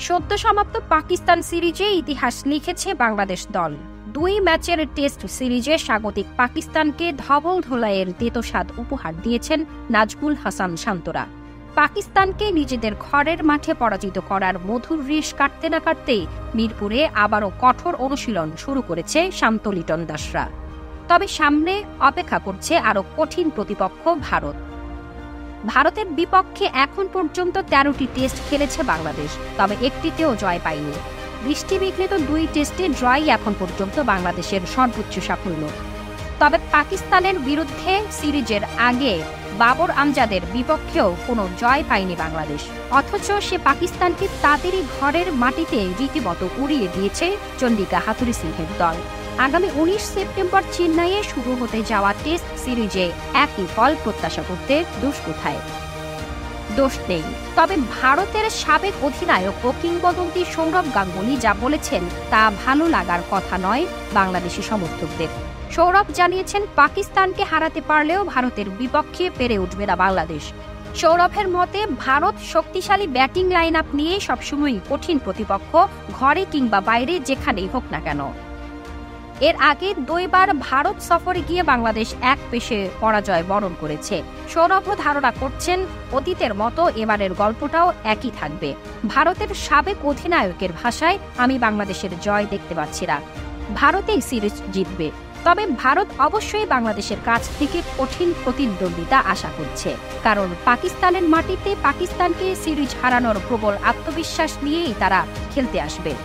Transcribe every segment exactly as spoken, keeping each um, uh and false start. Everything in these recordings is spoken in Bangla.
সদ্য সমাপ্ত পাকিস্তান সিরিজে ইতিহাস লিখেছে বাংলাদেশ দল। দুই ম্যাচের টেস্ট সিরিজে স্বাগতিক পাকিস্তানকে ধবল ধোলাইয়ের তেতোস্বাদ উপহার দিয়েছেন নাজমুল হাসান শান্তরা। পাকিস্তানকে নিজেদের ঘরের মাঠে পরাজিত করার মধুর রেশ কাটতে না কাটতেই মিরপুরে আবারও কঠোর অনুশীলন শুরু করেছে শান্ত লিটন দাসরা। তবে সামনে অপেক্ষা করছে আরও কঠিন প্রতিপক্ষ ভারত। ভারতের বিপক্ষে এখন পর্যন্ত তেরোটি টেস্ট খেলেছে বাংলাদেশ, তবে একটিতেও জয় পায়নি। বৃষ্টিবিঘ্নিত দুই টেস্টে জয়ই এখন পর্যন্ত বাংলাদেশের সর্বোচ্চ সাফল্য। তবে পাকিস্তানের বিরুদ্ধে সিরিজের আগে বাবর আমজাদের বিপক্ষেও কোনো জয় পায়নি বাংলাদেশ, অথচ সে পাকিস্তানকে তাদেরই ঘরের মাটিতে রীতিমতো উড়িয়ে দিয়েছে চন্ডিকা হাথুরুসিংহের সিংহের দল। আগামী উনিশ সেপ্টেম্বর চেন্নাইয়ে শুরু হতে যাওয়া টেস্ট সিরিজে একই ফল প্রত্যাশা করতে দোষ কোথায়? দোষ নেই, তবে ভারতের সাবেক অধিনায়ক ও কিংবদন্তি সৌরভ গাঙ্গুলি যা বলেছেন তা ভালো লাগার কথা নয় বাংলাদেশি সমর্থকদের। সৌরভ জানিয়েছেন, পাকিস্তানকে হারাতে পারলেও ভারতের বিপক্ষে পেরে উঠবে না বাংলাদেশ। সৌরভের মতে ভারত শক্তিশালী ব্যাটিং লাইন আপ নিয়ে সবসময় কঠিন প্রতিপক্ষ, ঘরে কিংবা বাইরে যেখানেই হোক না কেন। এর আগে দুইবার ভারত সফরে গিয়ে বাংলাদেশ এক পেশে পরাজয় বরণ করেছে। সৌরভ ধারণা করছেন অতীতের মতো এবারের গল্পটাও একই থাকবে। ভারতের সাবেক অধিনায়কের ভাষায়, আমি বাংলাদেশের জয় দেখতে পাচ্ছি না, ভারতেই সিরিজ জিতবে। তবে ভারত অবশ্যই বাংলাদেশের কাছ থেকে কঠিন প্রতিদ্বন্দ্বিতা আশা করছে, কারণ পাকিস্তানের মাটিতে পাকিস্তানকে সিরিজ হারানোর প্রবল আত্মবিশ্বাস নিয়েই তারা খেলতে আসবে।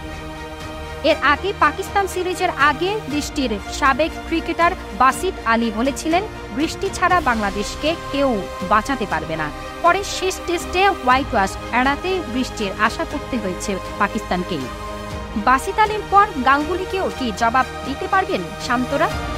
এর আগে পাকিস্তান সিরিজের আগে দেশটির সাবেক ক্রিকেটার বাসিত আলী বলেছিলেন, বৃষ্টি ছাড়া বাংলাদেশকে কেউ বাঁচাতে পারবে না। পরে শেষ টেস্টে হোয়াইট ওয়াশ এড়াতে বৃষ্টির আশা করতে হয়েছে পাকিস্তানকেই। বাসিত আলীর পর গাঙ্গুলিকেও কি জবাব দিতে পারবেন শান্তরা?